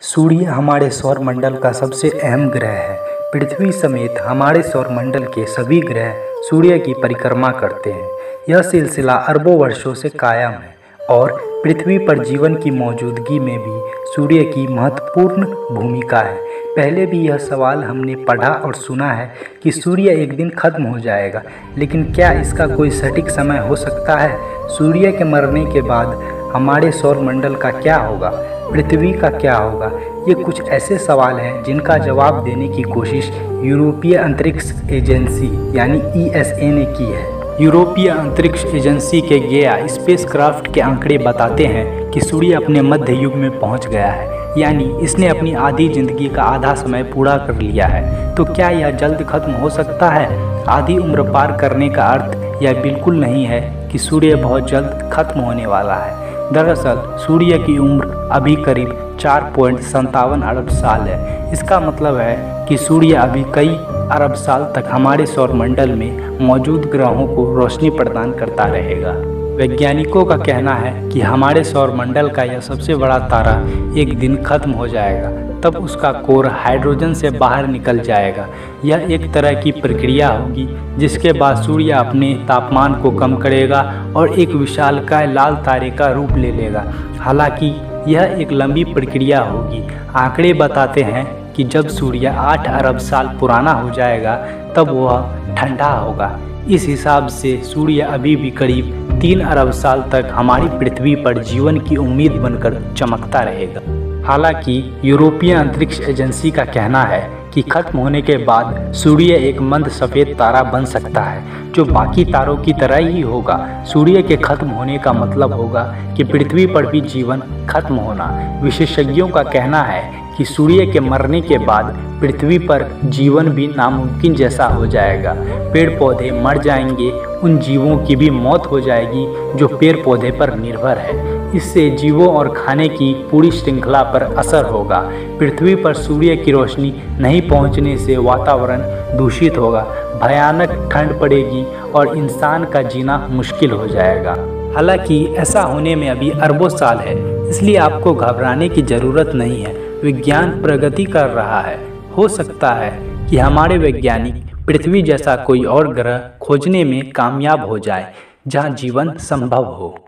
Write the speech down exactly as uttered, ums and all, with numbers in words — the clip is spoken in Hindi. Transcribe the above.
सूर्य हमारे सौरमंडल का सबसे अहम ग्रह है। पृथ्वी समेत हमारे सौरमंडल के सभी ग्रह सूर्य की परिक्रमा करते हैं। यह सिलसिला अरबों वर्षों से कायम है और पृथ्वी पर जीवन की मौजूदगी में भी सूर्य की महत्वपूर्ण भूमिका है। पहले भी यह सवाल हमने पढ़ा और सुना है कि सूर्य एक दिन खत्म हो जाएगा, लेकिन क्या इसका कोई सटीक समय हो सकता है? सूर्य के मरने के बाद हमारे सौरमंडल का क्या होगा? पृथ्वी का क्या होगा? ये कुछ ऐसे सवाल हैं जिनका जवाब देने की कोशिश यूरोपीय अंतरिक्ष एजेंसी यानी ई एस ए ने की है। यूरोपीय अंतरिक्ष एजेंसी के गया स्पेसक्राफ्ट के आंकड़े बताते हैं कि सूर्य अपने मध्य युग में पहुंच गया है, यानी इसने अपनी आधी जिंदगी का आधा समय पूरा कर लिया है। तो क्या यह जल्द खत्म हो सकता है? आधी उम्र पार करने का अर्थ यह बिल्कुल नहीं है कि सूर्य बहुत जल्द खत्म होने वाला है। दरअसल सूर्य की उम्र अभी करीब चार पॉइंट सत्तावन अरब साल है। इसका मतलब है कि सूर्य अभी कई अरब साल तक हमारे सौरमंडल में मौजूद ग्रहों को रोशनी प्रदान करता रहेगा। वैज्ञानिकों का कहना है कि हमारे सौरमंडल का यह सबसे बड़ा तारा एक दिन खत्म हो जाएगा, तब उसका कोर हाइड्रोजन से बाहर निकल जाएगा। यह एक तरह की प्रक्रिया होगी जिसके बाद सूर्य अपने तापमान को कम करेगा और एक विशालकाय लाल तारे का रूप ले लेगा। हालांकि यह एक लंबी प्रक्रिया होगी। आंकड़े बताते हैं कि जब सूर्य आठ अरब साल पुराना हो जाएगा तब वह ठंडा होगा। इस हिसाब से सूर्य अभी भी करीब तीन अरब साल तक हमारी पृथ्वी पर जीवन की उम्मीद बनकर चमकता रहेगा। हालांकि यूरोपीय अंतरिक्ष एजेंसी का कहना है कि खत्म होने के बाद सूर्य एक मंद सफ़ेद तारा बन सकता है जो बाकी तारों की तरह ही होगा। सूर्य के खत्म होने का मतलब होगा कि पृथ्वी पर भी जीवन खत्म होना। विशेषज्ञों का कहना है कि सूर्य के मरने के बाद पृथ्वी पर जीवन भी नामुमकिन जैसा हो जाएगा। पेड़ पौधे मर जाएंगे, उन जीवों की भी मौत हो जाएगी जो पेड़ पौधे पर निर्भर है। इससे जीवों और खाने की पूरी श्रृंखला पर असर होगा। पृथ्वी पर सूर्य की रोशनी नहीं पहुंचने से वातावरण दूषित होगा, भयानक ठंड पड़ेगी और इंसान का जीना मुश्किल हो जाएगा। हालांकि ऐसा होने में अभी अरबों साल है, इसलिए आपको घबराने की ज़रूरत नहीं है। विज्ञान प्रगति कर रहा है। हो सकता है कि हमारे वैज्ञानिक पृथ्वी जैसा कोई और ग्रह खोजने में कामयाब हो जाए जहां जीवन संभव हो।